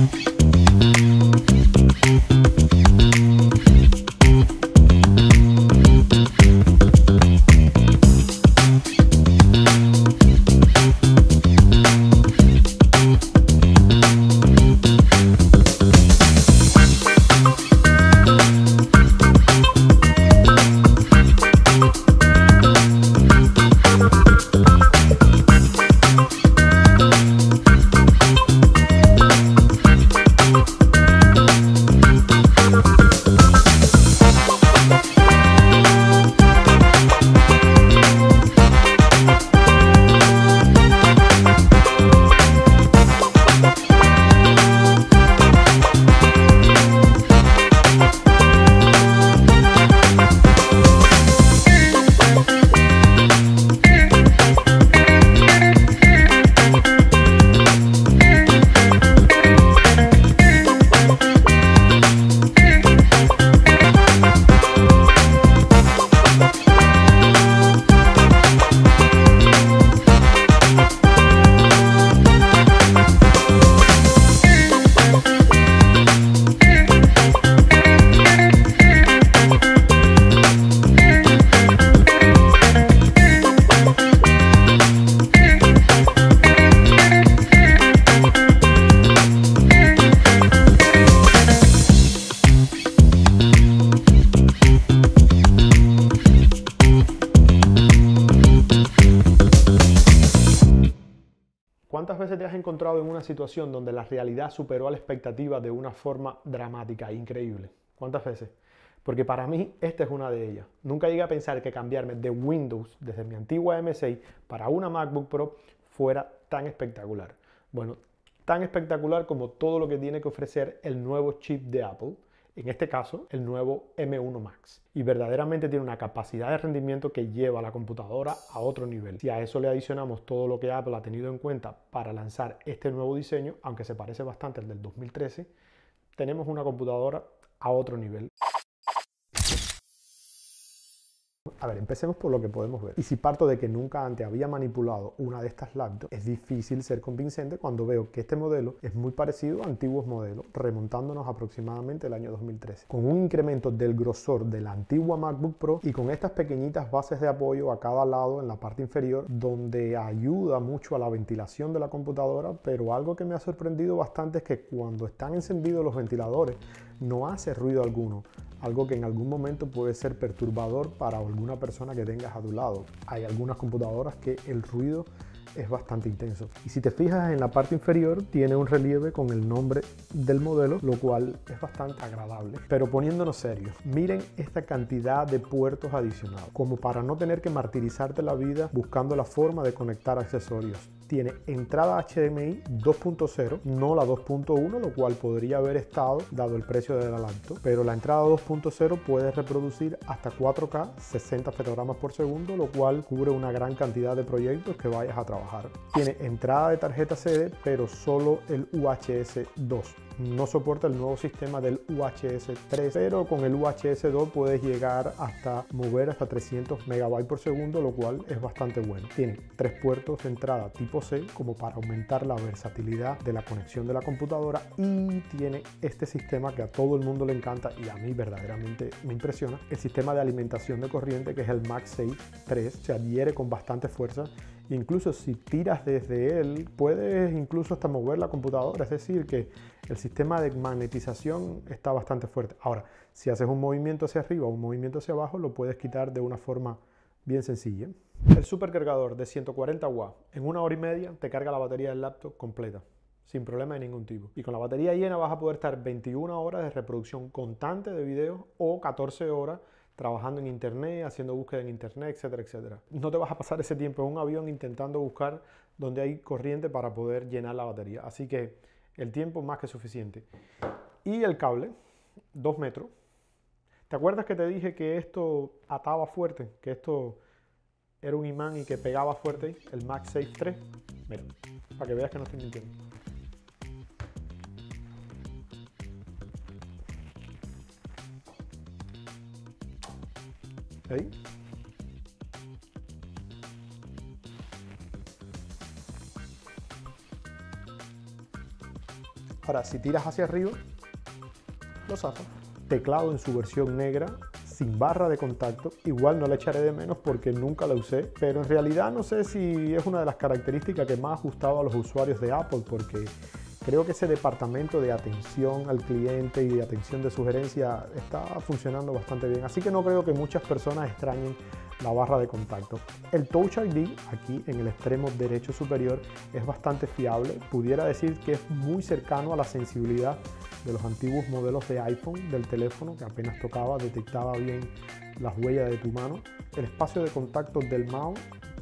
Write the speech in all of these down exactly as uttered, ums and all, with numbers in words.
¿Cuántas veces te has encontrado en una situación donde la realidad superó a la expectativa de una forma dramática, increíble? ¿Cuántas veces? Porque para mí esta es una de ellas. Nunca llegué a pensar que cambiarme de Windows desde mi antigua M seis para una MacBook Pro fuera tan espectacular. Bueno, tan espectacular como todo lo que tiene que ofrecer el nuevo chip de Apple, en este caso el nuevo M uno Max. Y verdaderamente tiene una capacidad de rendimiento que lleva a la computadora a otro nivel. Si a eso le adicionamos todo lo que Apple ha tenido en cuenta para lanzar este nuevo diseño, aunque se parece bastante al del dos mil trece, tenemos una computadora a otro nivel. A ver, empecemos por lo que podemos ver. Y si parto de que nunca antes había manipulado una de estas laptops, es difícil ser convincente cuando veo que este modelo es muy parecido a antiguos modelos, remontándonos aproximadamente al año dos mil trece. Con un incremento del grosor de la antigua MacBook Pro y con estas pequeñitas bases de apoyo a cada lado en la parte inferior, donde ayuda mucho a la ventilación de la computadora, pero algo que me ha sorprendido bastante es que cuando están encendidos los ventiladores, no hace ruido alguno. Algo que en algún momento puede ser perturbador para alguna persona que tengas a tu lado. Hay algunas computadoras que el ruido es bastante intenso. Y si te fijas en la parte inferior, tiene un relieve con el nombre del modelo, lo cual es bastante agradable. Pero poniéndonos serios, miren esta cantidad de puertos adicionados, como para no tener que martirizarte la vida buscando la forma de conectar accesorios. Tiene entrada H D M I dos punto cero, no la dos punto uno, lo cual podría haber estado dado el precio de la laptop, pero la entrada dos punto cero puede reproducir hasta cuatro K, sesenta fotogramas por segundo, lo cual cubre una gran cantidad de proyectos que vayas a trabajar. Tiene entrada de tarjeta C D, pero solo el U H S dos. No soporta el nuevo sistema del U H S tres, pero con el U H S dos puedes llegar hasta mover hasta trescientos megabytes por segundo, lo cual es bastante bueno. Tiene tres puertos de entrada tipo C, como para aumentar la versatilidad de la conexión de la computadora, y tiene este sistema que a todo el mundo le encanta y a mí verdaderamente me impresiona, el sistema de alimentación de corriente, que es el MagSafe tres. Se adhiere con bastante fuerza. Incluso si tiras desde él, puedes incluso hasta mover la computadora, es decir, que el sistema de magnetización está bastante fuerte. Ahora, si haces un movimiento hacia arriba o un movimiento hacia abajo, lo puedes quitar de una forma bien sencilla. El supercargador de ciento cuarenta watts, en una hora y media te carga la batería del laptop completa, sin problema de ningún tipo. Y con la batería llena vas a poder estar veintiuna horas de reproducción constante de videos o catorce horas trabajando en internet, haciendo búsqueda en internet, etcétera, etcétera. No te vas a pasar ese tiempo en un avión intentando buscar donde hay corriente para poder llenar la batería. Así que el tiempo más que suficiente. Y el cable, dos metros. ¿Te acuerdas que te dije que esto ataba fuerte? Que esto era un imán y que pegaba fuerte ahí, el MagSafe tres. Mira, para que veas que no estoy mintiendo. Ahí. Ahora, si tiras hacia arriba, lo zafas. Teclado en su versión negra, sin barra de contacto. Igual no le echaré de menos porque nunca la usé, pero en realidad no sé si es una de las características que más ha gustado a los usuarios de Apple, porque creo que ese departamento de atención al cliente y de atención de sugerencia está funcionando bastante bien. Así que no creo que muchas personas extrañen la barra de contacto. El Touch I D, aquí en el extremo derecho superior, es bastante fiable. Pudiera decir que es muy cercano a la sensibilidad de los antiguos modelos de iPhone del teléfono, que apenas tocaba, detectaba bien las huellas de tu mano. El espacio de contacto del mouse,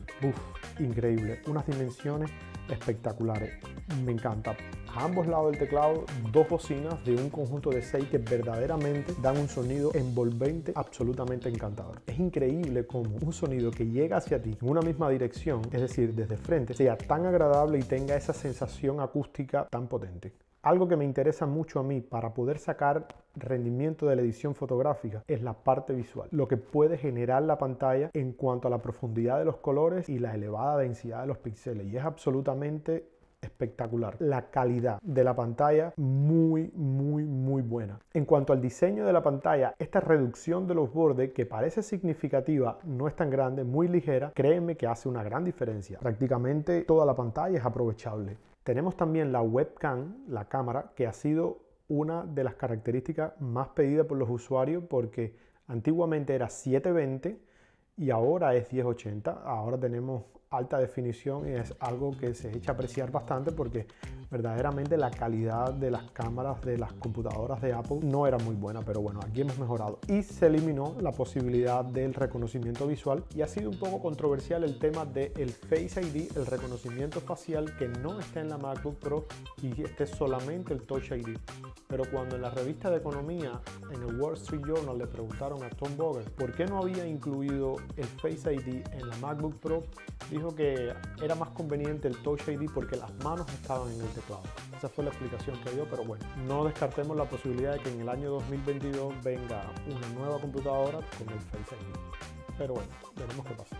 uff, increíble. Unas dimensiones espectaculares. Me encanta. A ambos lados del teclado, dos bocinas de un conjunto de seis que verdaderamente dan un sonido envolvente absolutamente encantador. Es increíble cómo un sonido que llega hacia ti en una misma dirección, es decir, desde frente, sea tan agradable y tenga esa sensación acústica tan potente. Algo que me interesa mucho a mí para poder sacar rendimiento de la edición fotográfica es la parte visual, lo que puede generar la pantalla en cuanto a la profundidad de los colores y la elevada densidad de los píxeles, y es absolutamente espectacular. La calidad de la pantalla muy, muy, muy buena. En cuanto al diseño de la pantalla, esta reducción de los bordes, que parece significativa, no es tan grande, muy ligera, créeme que hace una gran diferencia. Prácticamente toda la pantalla es aprovechable. Tenemos también la webcam, la cámara, que ha sido una de las características más pedidas por los usuarios porque antiguamente era setecientos veinte y ahora es diez ochenta. Ahora tenemos alta definición y es algo que se echa a apreciar bastante porque verdaderamente la calidad de las cámaras de las computadoras de Apple no era muy buena, pero bueno, aquí hemos mejorado. Y se eliminó la posibilidad del reconocimiento visual y ha sido un poco controversial el tema del Face I D, el reconocimiento facial, que no está en la MacBook Pro y esté solamente el Touch I D. Pero cuando en la revista de economía, en el Wall Street Journal, le preguntaron a Tom Boger por qué no había incluido el Face I D en la MacBook Pro, dijo que era más conveniente el Touch I D porque las manos estaban en el teclado. Esa fue la explicación que dio, pero bueno, no descartemos la posibilidad de que en el año dos mil veintidós venga una nueva computadora con el Face I D. Pero bueno, veremos qué pasa.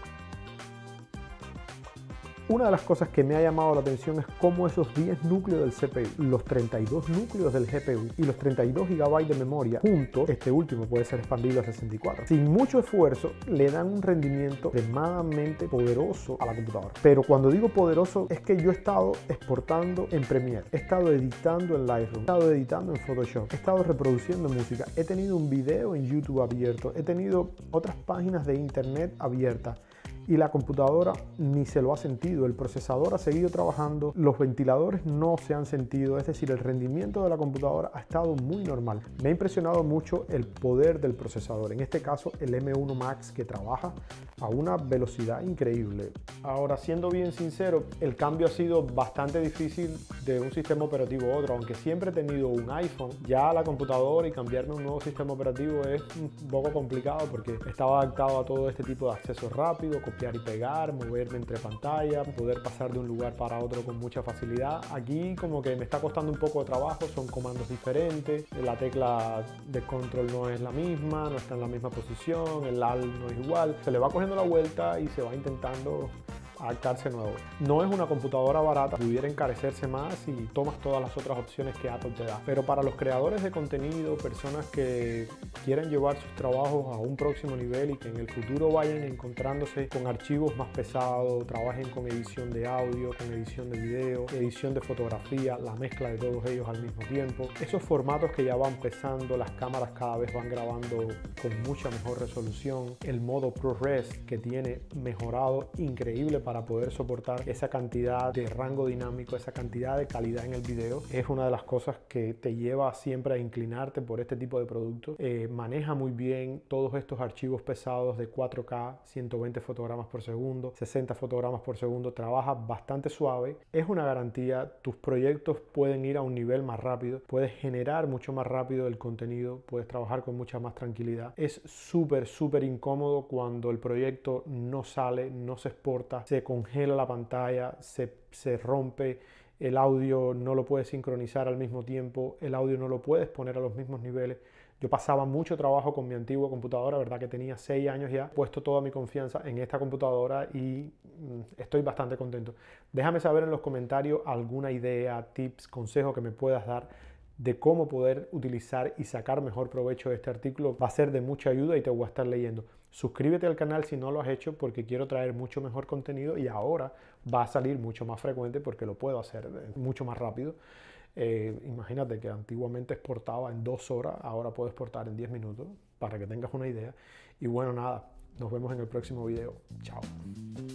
Una de las cosas que me ha llamado la atención es cómo esos diez núcleos del C P U, los treinta y dos núcleos del G P U y los treinta y dos gigabytes de memoria juntos, este último puede ser expandible a sesenta y cuatro, sin mucho esfuerzo le dan un rendimiento extremadamente poderoso a la computadora. Pero cuando digo poderoso es que yo he estado exportando en Premiere, he estado editando en Lightroom, he estado editando en Photoshop, he estado reproduciendo música, he tenido un video en YouTube abierto, he tenido otras páginas de internet abiertas. Y la computadora ni se lo ha sentido, el procesador ha seguido trabajando, los ventiladores no se han sentido, es decir, el rendimiento de la computadora ha estado muy normal. Me ha impresionado mucho el poder del procesador, en este caso el M uno Max, que trabaja a una velocidad increíble. Ahora, siendo bien sincero, el cambio ha sido bastante difícil de un sistema operativo a otro, aunque siempre he tenido un iPhone, ya la computadora y cambiarme a un nuevo sistema operativo es un poco complicado porque estaba adaptado a todo este tipo de acceso rápido, copiar y pegar, moverme entre pantallas, poder pasar de un lugar para otro con mucha facilidad. Aquí como que me está costando un poco de trabajo, son comandos diferentes, la tecla de control no es la misma, no está en la misma posición, el Alt no es igual, se le va cogiendo la vuelta y se va intentando adaptarse nuevo. No es una computadora barata, pudiera encarecerse más si tomas todas las otras opciones que Apple te da, pero para los creadores de contenido, personas que quieren llevar sus trabajos a un próximo nivel y que en el futuro vayan encontrándose con archivos más pesados, trabajen con edición de audio, con edición de video, edición de fotografía, la mezcla de todos ellos al mismo tiempo, esos formatos que ya van pesando, las cámaras cada vez van grabando con mucha mejor resolución, el modo ProRes que tiene mejorado increíble para poder soportar esa cantidad de rango dinámico, esa cantidad de calidad en el video, es una de las cosas que te lleva siempre a inclinarte por este tipo de productos. Eh, maneja muy bien todos estos archivos pesados de cuatro K, ciento veinte fotogramas por segundo, sesenta fotogramas por segundo, trabaja bastante suave, es una garantía, tus proyectos pueden ir a un nivel más rápido, puedes generar mucho más rápido el contenido, puedes trabajar con mucha más tranquilidad. Es súper, súper incómodo cuando el proyecto no sale, no se exporta, se congela la pantalla, se, se rompe, el audio no lo puedes sincronizar al mismo tiempo, el audio no lo puedes poner a los mismos niveles. Yo pasaba mucho trabajo con mi antigua computadora, verdad que tenía seis años ya, he puesto toda mi confianza en esta computadora y mm, estoy bastante contento. Déjame saber en los comentarios alguna idea, tips, consejo que me puedas dar de cómo poder utilizar y sacar mejor provecho de este artículo. Va a ser de mucha ayuda y te voy a estar leyendo. Suscríbete al canal si no lo has hecho porque quiero traer mucho mejor contenido y ahora va a salir mucho más frecuente porque lo puedo hacer mucho más rápido. Eh, imagínate que antiguamente exportaba en dos horas, ahora puedo exportar en diez minutos para que tengas una idea. Y bueno, nada, nos vemos en el próximo video. Chao.